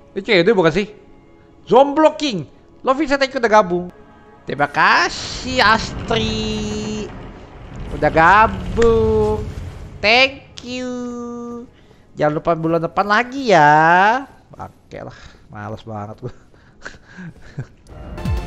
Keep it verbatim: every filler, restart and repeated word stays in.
Itu itu bukan sih? Zone blocking. Lovin saya thank you udah gabung. Terima kasih Astri. Udah gabung. Thank you. Jangan lupa bulan depan lagi ya. Oke lah, males banget gua.